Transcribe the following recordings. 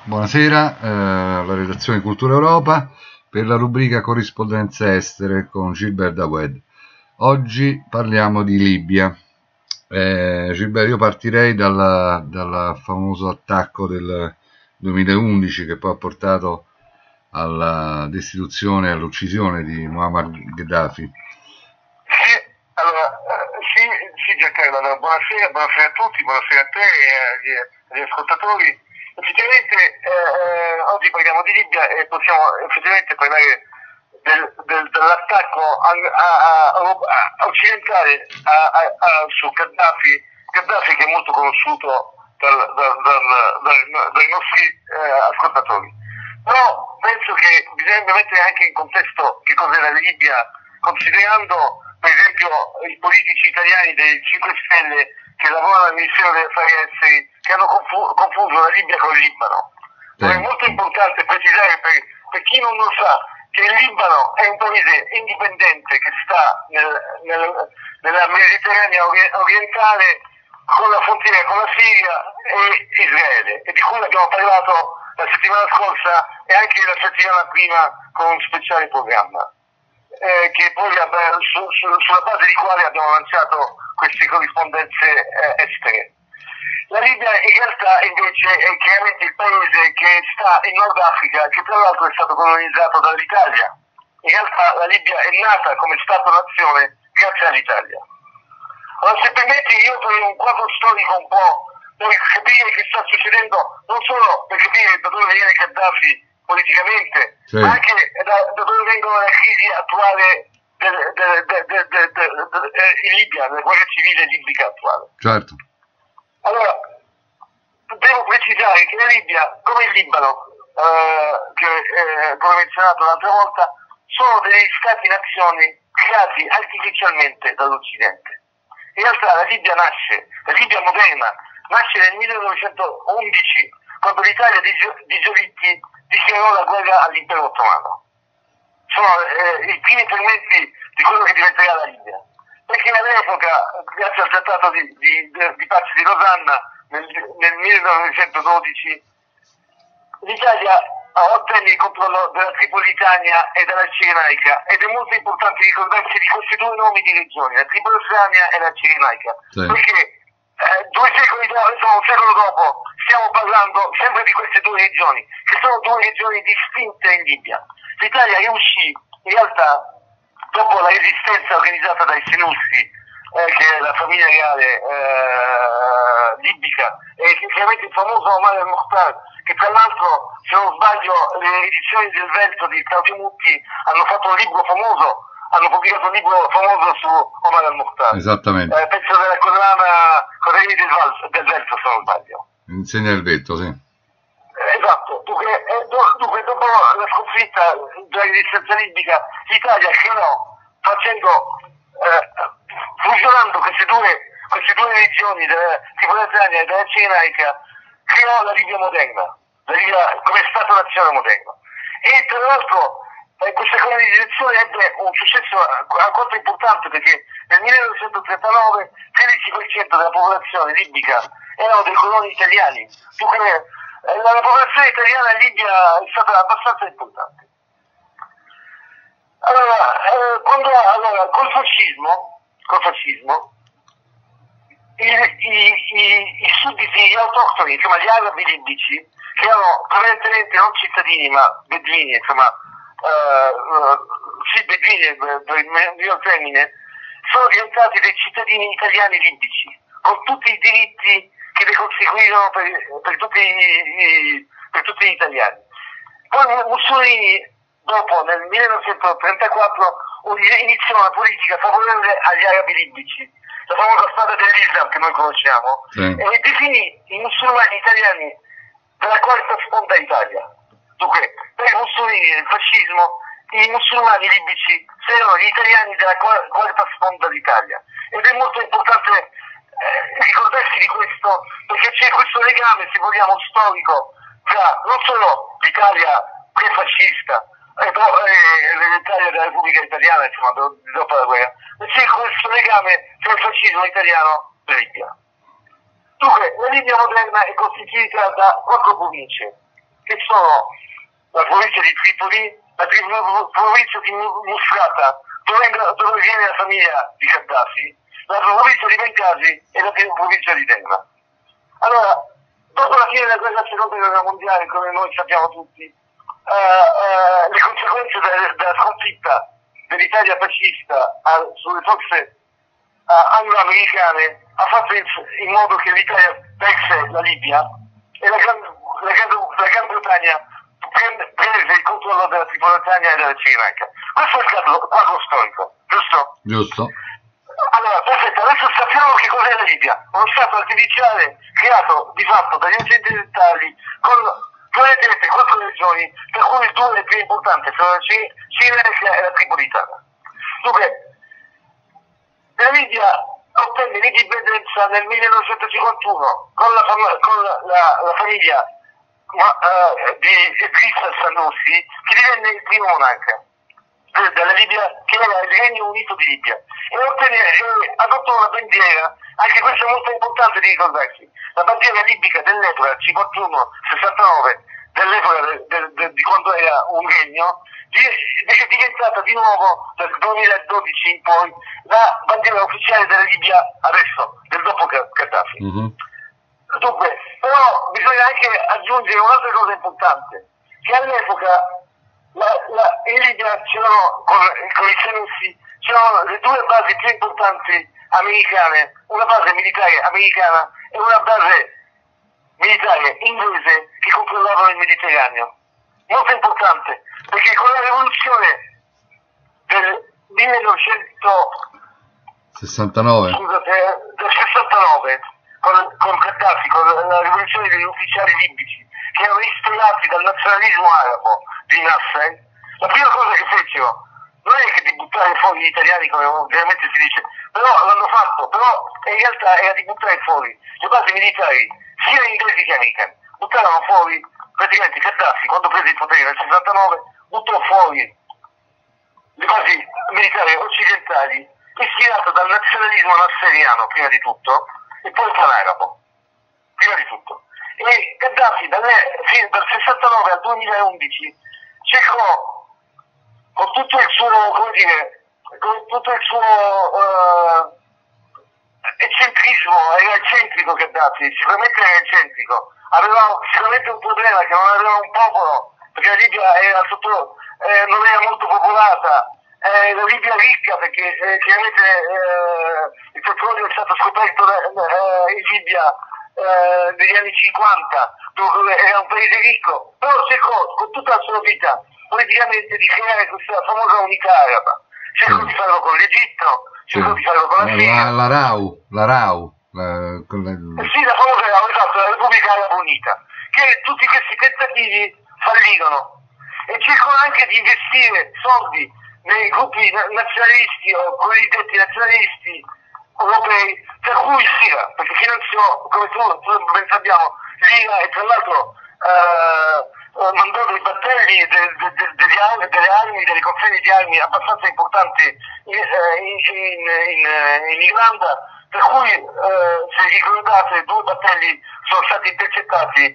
Buonasera, la redazione Cultura Europa per la rubrica Corrispondenze Estere con Gilbert Dawed. Oggi parliamo di Libia. Gilbert, io partirei dal famoso attacco del 2011 che poi ha portato alla destituzione e all'uccisione di Muammar Gheddafi. Sì, Giancarlo, buonasera a tutti, buonasera a te e agli ascoltatori. Effettivamente oggi parliamo di Libia e possiamo effettivamente parlare dell'attacco occidentale su Gheddafi, che è molto conosciuto dai nostri ascoltatori. Però penso che bisogna mettere anche in contesto che cos'è la Libia, considerando per esempio i politici italiani dei 5 Stelle che lavorano al Ministero degli Affari Esteri, che hanno confuso la Libia con il Libano. È molto importante precisare per chi non lo sa che il Libano è un paese indipendente che sta nella Mediterranea orientale, con la frontiera con la Siria e Israele, e di cui abbiamo parlato la settimana scorsa e anche la settimana prima con un speciale programma. Che poi sulla base di quale abbiamo lanciato queste corrispondenze estere. La Libia in realtà invece è chiaramente il paese che sta in Nord Africa, che tra l'altro è stato colonizzato dall'Italia. In realtà la Libia è nata come Stato-nazione grazie all'Italia. Allora, se permetti, io farei un quadro storico un po' per capire che sta succedendo, non solo per capire da dove viene Gheddafi politicamente, sì, ma anche da dove vengono le crisi attuali in Libia, la guerra civile libica attuale. Certo. Allora, devo precisare che la Libia, come il Libano, come menzionato l'altra volta, sono degli stati-nazioni creati artificialmente dall'Occidente. In realtà la Libia moderna, nasce nel 1911, quando l'Italia di Giolitti dichiarò la guerra all'impero ottomano. Sono i primi fermenti di quello che diventerà la Libia. Perché all'epoca, grazie al trattato di pace di Losanna nel 1912, l'Italia ottenne il controllo della Tripolitania e della Cirenaica, ed è molto importante ricordarsi di questi due nomi di regioni, la Tripolitania e la Cirenaica, sì, perché un secolo dopo stiamo parlando sempre di queste due regioni, che sono due regioni distinte in Libia. L'Italia riuscì in realtà, dopo la resistenza organizzata dai Senussi, che è la famiglia reale libica, e chiaramente il famoso Omar al-Mukhtar, che tra l'altro, se non sbaglio, le edizioni del Vento di Claudio Mutti hanno fatto un libro famoso, hanno pubblicato un libro famoso su Omar al-Mukhtar. Esattamente. Penso della collana Corredi del Vento, se non sbaglio. Insegna il vetto, sì. Esatto. Dunque, dopo la sconfitta della resistenza libica, l'Italia creò, fusionando queste due regioni, della Tripolitania e della Cirenaica, creò la Libia moderna, la Libia come Stato-nazione moderno. E tra l'altro questa colonizzazione ebbe un successo alquanto importante, perché nel 1939 13% della popolazione libica erano dei coloni italiani. Dunque, la popolazione italiana in Libia è stata abbastanza importante. Allora, col fascismo i sudditi, gli autoctoni, insomma gli arabi libici, che erano prevalentemente non cittadini ma beduini, insomma beduini per il mio termine, sono diventati dei cittadini italiani libici, con tutti i diritti che ne conseguirono per tutti gli italiani. Poi Mussolini, dopo, nel 1934, iniziò una politica favorevole agli arabi libici, la famosa strada dell'Islam che noi conosciamo, sì, e definì i musulmani italiani della quarta sponda Italia. Dunque, per Mussolini e il fascismo, i musulmani libici erano gli italiani della quarta sponda d'Italia. Ed è molto importante ricordarsi di questo, perché c'è questo legame, se vogliamo, storico tra non solo l'Italia pre-fascista l'Italia della Repubblica Italiana, insomma, dopo la guerra, ma c'è questo legame tra il fascismo italiano e Libia. Dunque, la Libia moderna è costituita da 4 province, che sono la provincia di Tripoli, la provincia di Musrata, dove viene la famiglia di Gheddafi, la provincia di Bengasi e la provincia di Denna. Allora, dopo la fine della seconda guerra mondiale, come noi sappiamo tutti, le conseguenze della sconfitta dell'Italia fascista sulle forze anglo-americane ha fatto in modo che l'Italia perse la Libia e la Gran Bretagna prese il controllo della Tripolitania e della Sri Lanka. Questo è il quadro storico, giusto? Giusto. Allora, perfetto, adesso sappiamo che cos'è la Libia, uno stato artificiale creato di fatto dagli occidentali con praticamente 4 regioni, per cui 2 le più importanti sono la Sri Lanka e la Tripolitana. Dunque, la Libia ottenne l'indipendenza nel 1951 con la famiglia di Idriss Sanusi, che divenne il primo monarca della Libia, che era il Regno Unito di Libia, e adottò una bandiera, anche questo è molto importante di ricordarsi, la bandiera libica dell'epoca 51-69, dell'epoca di quando era un regno, è diventata di nuovo dal 2012 in poi la bandiera ufficiale della Libia adesso, del dopo Gheddafi. Mm-hmm. Dunque, però bisogna anche aggiungere un'altra cosa importante, che all'epoca in Libia c'erano, con i Senussi, c'erano le 2 basi più importanti americane, una base militare americana e una base militare inglese che controllavano il Mediterraneo. Molto importante, perché con la rivoluzione del 1969, del 69, con Gheddafi, con la rivoluzione degli ufficiali libici che erano ispirati dal nazionalismo arabo di Nasser, la prima cosa che fecero non è che di buttare fuori gli italiani, come ovviamente si dice, però l'hanno fatto, però in realtà era di buttare fuori le basi militari sia inglesi che americane. Buttarono fuori praticamente Gheddafi, quando prese il potere nel 69, buttò fuori le basi militari occidentali ispirate dal nazionalismo nasseriano prima di tutto e poi pan-arabo prima di tutto. E Gheddafi dal 69 al 2011 cercò con tutto il suo, come dire, con tutto il suo eccentrismo, era eccentrico Gheddafi, sicuramente era eccentrico, aveva sicuramente un problema che non aveva un popolo, perché la Libia era non era molto popolata, la Libia ricca perché chiaramente il petrolio è stato scoperto in Libia negli anni 50, dove era un paese ricco, però cercò con tutta la sua vita politicamente di creare questa famosa unità araba, cercò di farlo con l'Egitto, cercò di farlo con la Siria, la RAU, sì, la famosa RAU, esatto, la Repubblica Araba Unita, che tutti questi tentativi fallirono, e cercò anche di investire soldi nei gruppi nazionalisti o cosiddetti nazionalisti europei, tra cui l'IRA, perché finanziò, come tu ben sappiamo, l'IRA, e tra l'altro mandò dei battelli, delle armi, delle consegne di armi abbastanza importanti in Irlanda, per cui se ricordate 2 battelli sono stati intercettati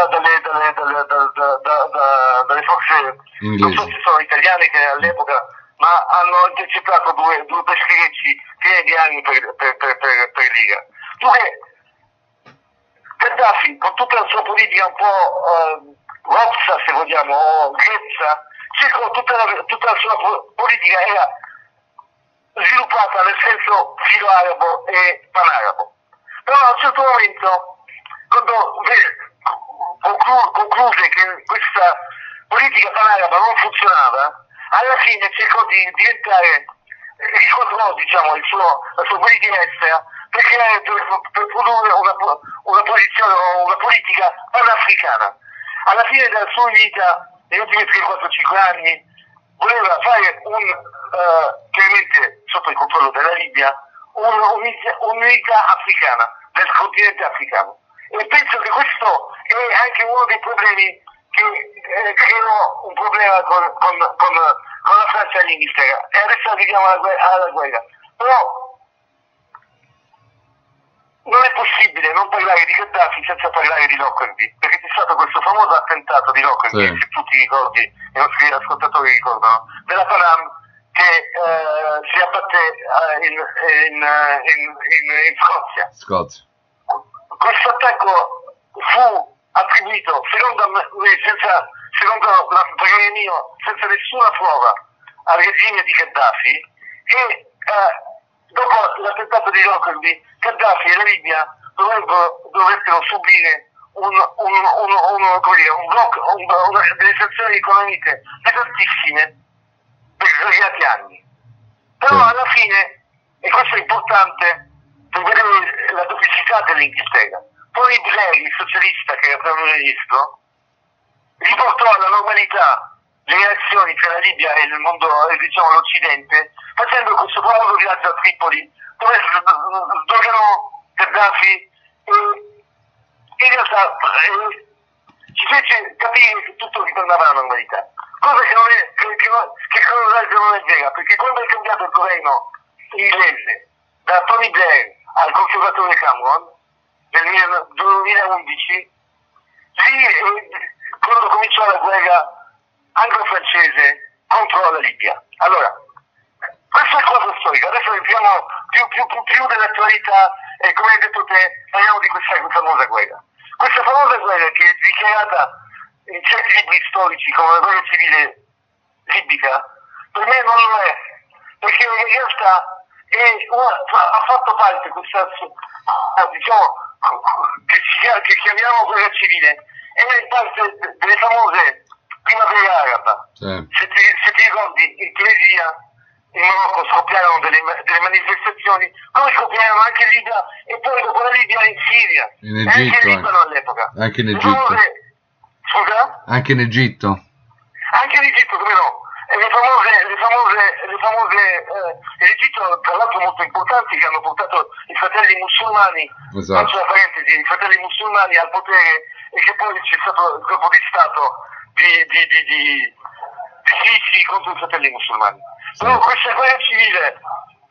dalle forze, non so se sono italiane che all'epoca, ma hanno intercettato due pescherecci pieni di armi per l'Iran. Dunque, Gheddafi, con tutta la sua politica un po' rozza, se vogliamo, o grezza, tutta la sua politica era sviluppata nel senso filo-arabo e pan-arabo. Però a un certo momento, quando concluse che questa politica pan-araba non funzionava, alla fine cercò di diventare, riscontrò, diciamo, la sua politica estera per produrre una posizione o una politica panafricana. Alla fine della sua vita, negli ultimi 3, 4, 5 anni, voleva fare chiaramente sotto il controllo della Libia, un'unità africana, del continente africano. E penso che questo è anche uno dei problemi che creò un problema con la Francia e l'Inghilterra. E adesso arriviamo alla guerra. Però non è possibile non parlare di Gheddafi senza parlare di Lockerbie, perché c'è stato questo famoso attentato di Lockerbie, se tu ti ricordi, i nostri ascoltatori ricordano, della Panam, che si abbatté in Scozia. Questo attacco fu attribuito, secondo parere mio, senza nessuna prova, al regime di Gheddafi, e dopo l'attentato di Lockerbie, Gheddafi e la Libia dovettero subire delle sanzioni economiche pesantissime per svariati anni. Però alla fine, e questo è importante per vedere la dopicità dell'Inghilterra, Tony Blair, il socialista che era primo ministro, riportò alla normalità le relazioni tra la Libia e il mondo, diciamo l'Occidente, facendo questo famoso viaggio a Tripoli, dove sdoganò Gheddafi e in realtà ci fece capire che tutto ritornava alla normalità. Cosa che non è vera, perché quando è cambiato il governo inglese da Tony Blair al conservatore Cameron nel 2011, quando cominciò la guerra anglo-francese contro la Libia. Allora, questa è la cosa storica. Adesso entriamo più dell'attualità e, come hai detto te, parliamo di questa famosa guerra. Questa famosa guerra, che è dichiarata in certi libri storici come la guerra civile libica, per me non lo è, perché in realtà ha fatto parte questa, diciamo, che chiamiamo guerra civile, era in parte delle famose primavere araba. Se ti ricordi, in Tunisia, in Marocco scoppiarono delle manifestazioni, come scoppiarono anche in Libia, e poi dopo la Libia in Siria, in Egitto, anche in Libano all'epoca. Anche in Egitto. Scusa? Anche in Egitto. Anche in Egitto, come no? E l'Egitto, tra l'altro, molto importanti, che hanno portato i fratelli musulmani, esatto, faccio la parentesi, i fratelli musulmani al potere, e che poi c'è stato il colpo di Stato di Sisi contro i fratelli musulmani. Sì. Però questa guerra civile,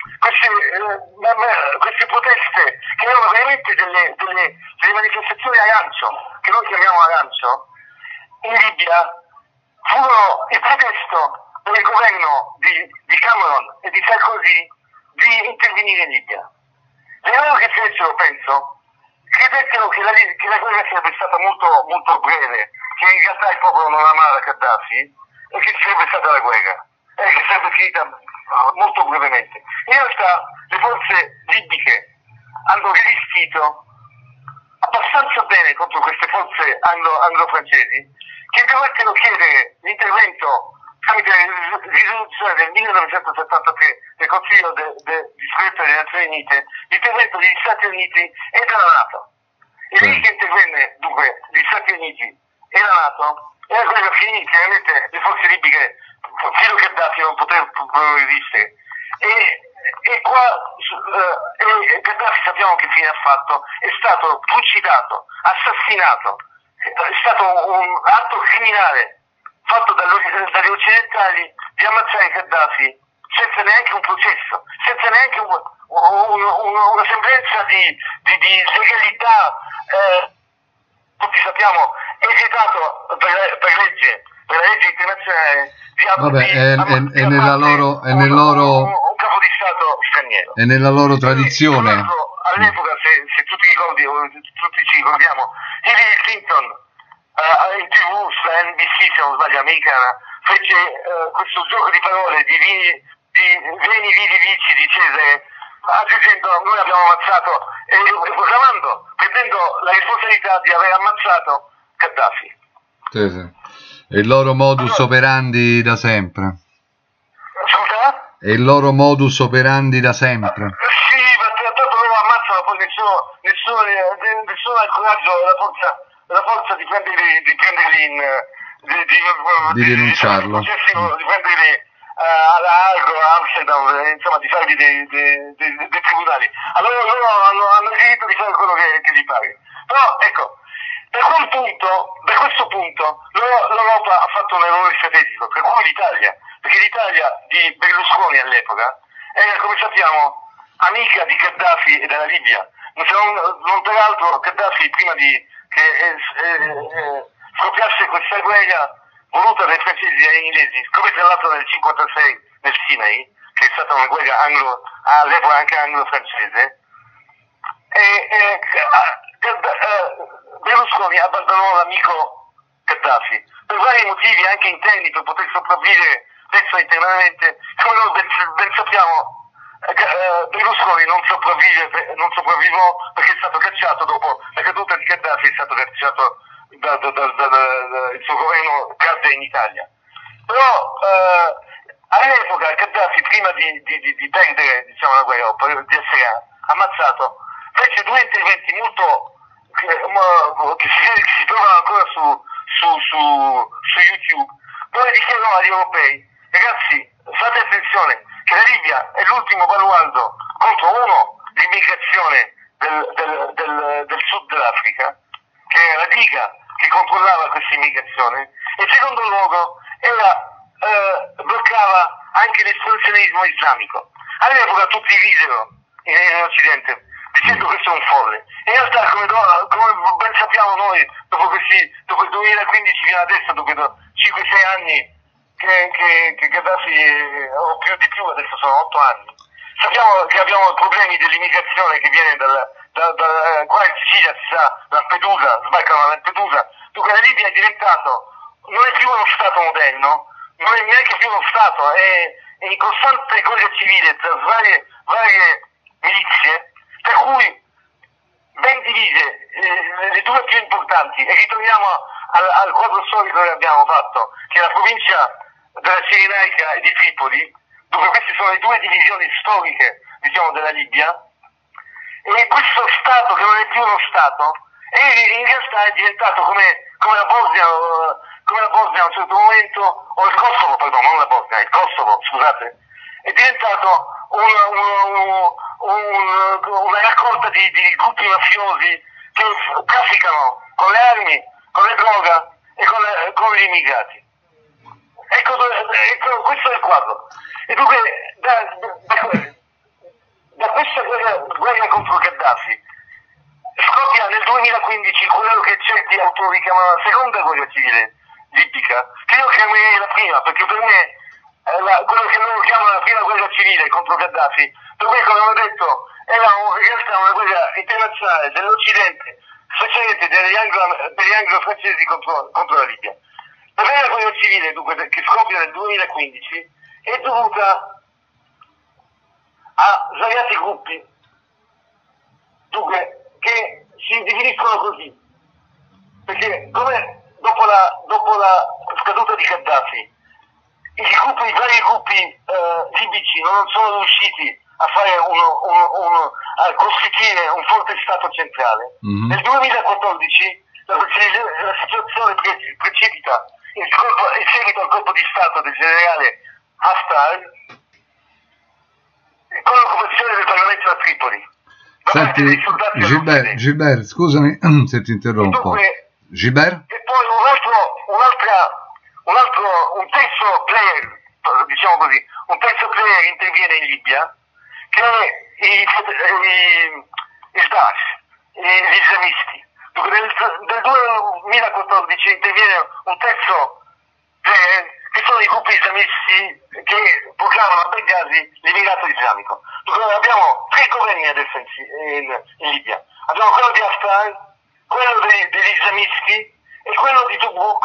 queste proteste, che erano veramente delle manifestazioni arancio, che noi chiamiamo arancio, in Libia, furono il pretesto per il governo di Cameron e di Sarkozy di intervenire in Libia. Le loro che fecero, penso, credettero che la guerra sarebbe stata molto, molto breve, che in realtà il popolo non amava Gheddafi e che sarebbe stata la guerra, e che sarebbe finita molto brevemente. In realtà le forze libiche hanno resistito abbastanza bene contro queste forze anglo-francesi, che dovettero chiedere l'intervento tramite la risoluzione del 1973 del Consiglio di sicurezza delle Nazioni Unite, l'intervento degli Stati Uniti e della NATO. E lì che intervenne, dunque, gli Stati Uniti e la NATO, e la guerra finì. Chiaramente le forze libiche, fino a Gheddafi, non potevano resistere. E Gheddafi, sappiamo che fine ha fatto, è stato trucidato, assassinato, è stato un atto criminale fatto dagli occidentali di ammazzare Gheddafi senza neanche un processo, senza neanche una sembranza di legalità. Tutti sappiamo, è vietato per la legge internazionale di un capo di Stato straniero. È nella loro tradizione. All'epoca, se tu ti ricordi, o tutti ci ricordiamo, Hillary Clinton in TV, sulla NBC, se non sbaglio, americana, fece questo gioco di parole di veni vidi vici di Cesare, aggiungendo noi abbiamo ammazzato, e proclamando, prendendo la responsabilità di aver ammazzato Gheddafi. Sì. È il loro modus operandi da sempre. Scusa? È il loro modus operandi da sempre. Sì, perché tanto loro ammazzano, poi nessuno ha il coraggio, la forza di prenderli di denunciarlo. Di prenderli alla Hague, a Amsterdam, insomma, di fargli dei tribunali. Allora loro hanno il diritto di fare quello che gli pare. Però ecco, da questo punto l'Europa ha fatto un errore strategico, per cui l'Italia, perché l'Italia di Berlusconi all'epoca era, come sappiamo, amica di Gheddafi e della Libia, se non peraltro Gheddafi, prima di che scoppiasse questa guerra voluta dai francesi e dagli inglesi, come tra l'altro nel 1956 nel Sinai, che è stata una guerra all'epoca anche anglo-francese, Berlusconi abbandonò l'amico Gheddafi per vari motivi anche interni, per poter sopravvivere penso internamente. Come noi ben sappiamo, Berlusconi non sopravvivò perché è stato cacciato dopo la caduta di Gheddafi, è stato cacciato il suo governo cadde in Italia. Però all'epoca Gheddafi, prima di perdere, diciamo, la guerra, di essere ammazzato, fece due interventi molto che si trovano ancora su YouTube, dove dichiarò agli europei: ragazzi, fate attenzione che la Libia è l'ultimo baluardo contro l'immigrazione del sud dell'Africa, che era la diga che controllava questa immigrazione, e in secondo luogo bloccava anche l'espansionismo islamico. All'epoca tutti ridero in Occidente dicendo che questo è un folle. In realtà, come ben sappiamo noi, dopo il 2015 fino adesso, dopo 5-6 anni che Gheddafi, o di più, adesso sono 8 anni, sappiamo che abbiamo problemi dell'immigrazione che viene qua in Sicilia, si sa, Lampedusa, sbarcano a Lampedusa. Dunque la Libia è diventato, non è più uno Stato moderno, non è neanche più uno Stato, è in costante guerra civile tra varie milizie, per cui ben divise le due più importanti, e ritorniamo al quadro storico che abbiamo fatto, che è la provincia della Cirenaica e di Tripoli, dove queste sono le due divisioni storiche, diciamo, della Libia, e questo Stato che non è più uno Stato, e in realtà è diventato come la Bosnia a un certo momento, o il Kosovo, pardon, non la Bosnia, il Kosovo, scusate, è diventato una raccolta di gruppi mafiosi che trafficano con le armi, con le droga e con gli immigrati. Ecco, questo è il quadro. E dunque da questa guerra contro Gheddafi scoppia nel 2015 quello che certi autori chiamano la seconda guerra civile libica, che io chiamerei la prima, perché per me quello che loro chiamano la prima guerra civile contro Gheddafi, per me, come ho detto, era in realtà una guerra internazionale dell'Occidente, specialmente degli anglo-francesi contro la Libia. La prima guerra civile, dunque, che scoppia nel 2015, è dovuta a svariati gruppi, dunque, che si definiscono così, perché come dopo la scaduta di Gheddafi i vari gruppi libici non sono riusciti a fare a costituire un forte Stato centrale. Mm-hmm. Nel 2014 la situazione precipita in seguito al colpo di Stato del generale Haftar con l'occupazione del Parlamento a Tripoli. Senti, Gilbert, scusami se ti interrompo. Gilbert? E poi un terzo player, diciamo così, interviene in Libia, che è il Daesh, gli islamisti. Nel 2014 interviene un terzo player, che sono i gruppi islamisti che proclamano a Bengasi l'Emirato Islamico. Dunque abbiamo 3 governi adesso in Libia. Abbiamo quello di Haftar, quello degli islamisti e quello di Tobruk.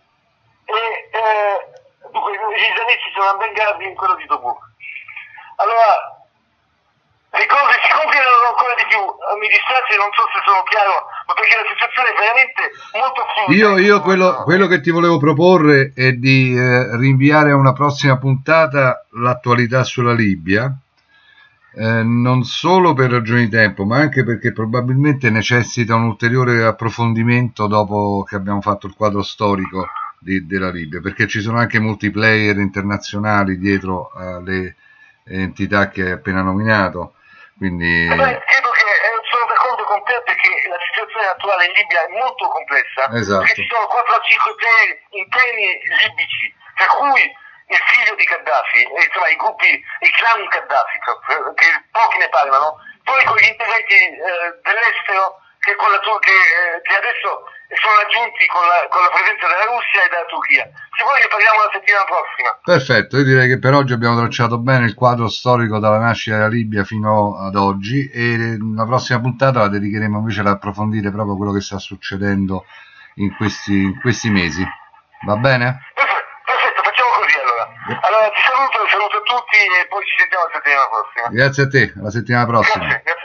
Dunque gli islamisti sono a Bengasi e quello di Tobruk. Allora le cose si complicano ancora di più. Mi dispiace, non so se sono chiaro, ma perché la situazione è veramente molto fluida. Io quello che ti volevo proporre è di rinviare a una prossima puntata l'attualità sulla Libia, non solo per ragioni di tempo, ma anche perché probabilmente necessita un ulteriore approfondimento dopo che abbiamo fatto il quadro storico della Libia, perché ci sono anche multiplayer internazionali dietro alle entità che hai appena nominato. Quindi credo che sono d'accordo con te, perché la situazione attuale in Libia è molto complessa. Esatto. Perché ci sono 4 o 5 player interni libici, tra cui il figlio di Gheddafi, insomma i clan Gheddafi, che pochi ne parlano, poi con gli interventi dell'estero che adesso sono aggiunti con la presenza della Russia e della Turchia. Se vuoi ne parliamo la settimana prossima. Perfetto, io direi che per oggi abbiamo tracciato bene il quadro storico dalla nascita della Libia fino ad oggi, e la prossima puntata la dedicheremo invece ad approfondire proprio quello che sta succedendo in questi mesi. Va bene? Perfetto, facciamo così allora. Allora ti saluto a tutti e poi ci sentiamo la settimana prossima. Grazie a te, alla settimana prossima. Grazie.